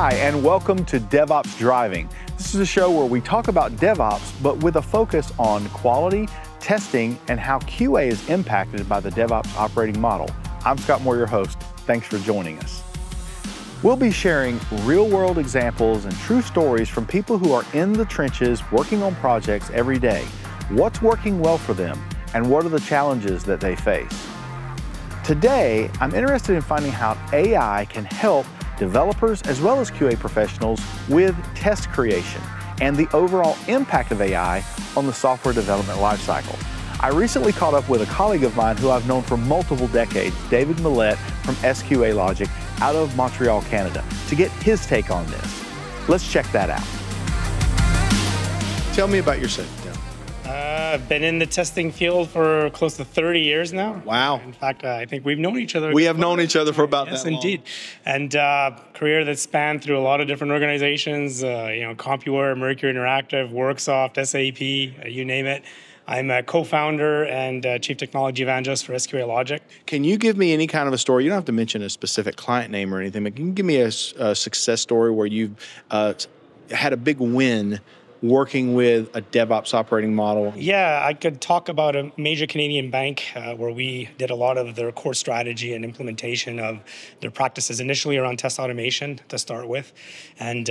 Hi, and welcome to DevOps Driving. This is a show where we talk about DevOps, but with a focus on quality, testing, and how QA is impacted by the DevOps operating model. I'm Scott Moore, your host. Thanks for joining us. We'll be sharing real-world examples and true stories from people who are in the trenches working on projects every day. What's working well for them, and what are the challenges that they face? Today, I'm interested in finding how AI can help developers as well as QA professionals with test creation and the overall impact of AI on the software development lifecycle. I recently caught up with a colleague of mine who I've known for multiple decades, David Milette from SQA Logic out of Montreal, Canada, to get his take on this. Let's check that out. Tell me about yourself, Dale. I've been in the testing field for close to 30 years now. Wow. In fact, I think we've known each other. We have known each other for about yes, that long. Yes, indeed. And career that spanned through a lot of different organizations, CompuWare, Mercury Interactive, Worksoft, SAP, you name it. I'm a co-founder and chief technology evangelist for SQA Logic. Can you give me any kind of a story? You don't have to mention a specific client name or anything, but can you give me a success story where you've had a big win working with a DevOps operating model? Yeah, I could talk about a major Canadian bank where we did a lot of their core strategy and implementation of their practices, initially around test automation to start with. And,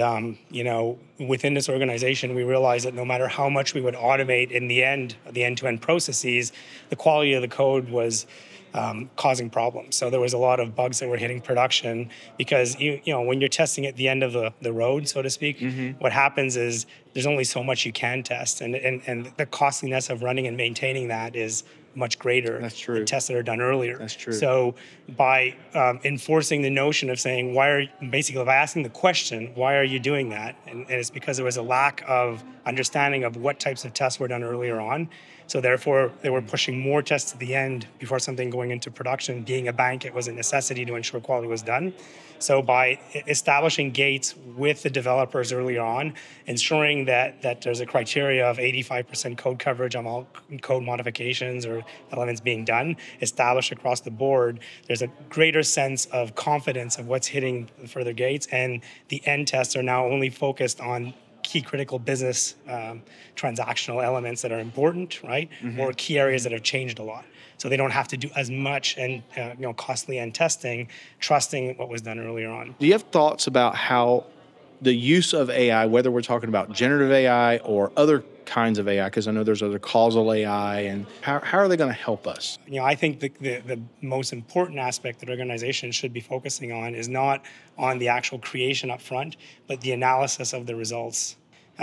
within this organization, we realized that no matter how much we would automate in the end-to-end processes, the quality of the code was causing problems. So there was a lot of bugs that were hitting production because when you're testing at the end of the road, so to speak, what happens is there's only so much you can test, and the costliness of running and maintaining that is much greater than tests that are done earlier. That's true. So by enforcing the notion of saying, by asking the question, why are you doing that? And it's because there was a lack of understanding of what types of tests were done earlier on. So therefore, they were pushing more tests to the end before something going into production. Being a bank, it was a necessity to ensure quality was done. So by establishing gates with the developers earlier on, ensuring that there's a criteria of 85% code coverage on all code modifications or elements being done, established across the board, there's a greater sense of confidence of what's hitting the further gates, and the end tests are now only focused on key critical business transactional elements that are important, right? Or key areas that have changed a lot. So they don't have to do as much and costly end testing, trusting what was done earlier on. Do you have thoughts about how the use of AI, whether we're talking about generative AI or other kinds of AI, because I know there's other causal AI, and how are they going to help us? I think the most important aspect that organizations should be focusing on is not on the actual creation up front, but the analysis of the results.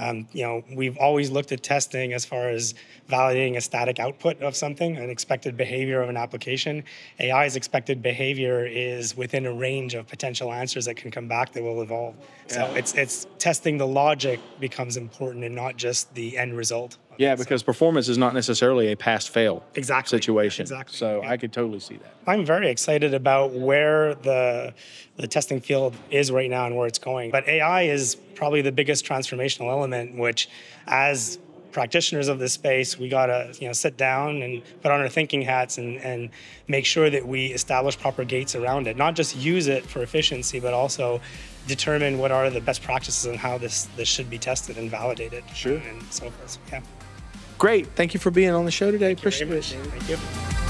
We've always looked at testing as far as validating a static output of something, an expected behavior of an application. AI's expected behavior is within a range of potential answers that can come back that will evolve. So it's testing the logic becomes important and not just the end result. Yeah, because performance is not necessarily a pass-fail situation. Exactly. So I could totally see that. I'm very excited about where the testing field is right now and where it's going. But AI is probably the biggest transformational element, which as practitioners of this space, we gotta sit down and put on our thinking hats and make sure that we establish proper gates around it. Not just use it for efficiency, but also determine what are the best practices and how this should be tested and validated. Sure. And so forth. Yeah. Great. Thank you for being on the show today. Appreciate it. Thank you.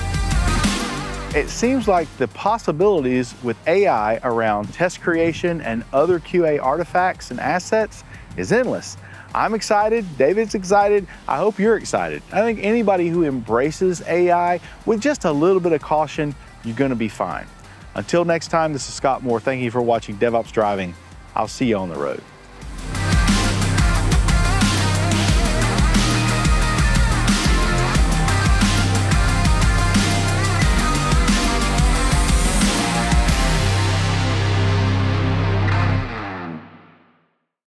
It seems like the possibilities with AI around test creation and other QA artifacts and assets is endless. I'm excited. David's excited. I hope you're excited. I think anybody who embraces AI with just a little bit of caution, you're going to be fine. Until next time, this is Scott Moore. Thank you for watching DevOps Driving. I'll see you on the road.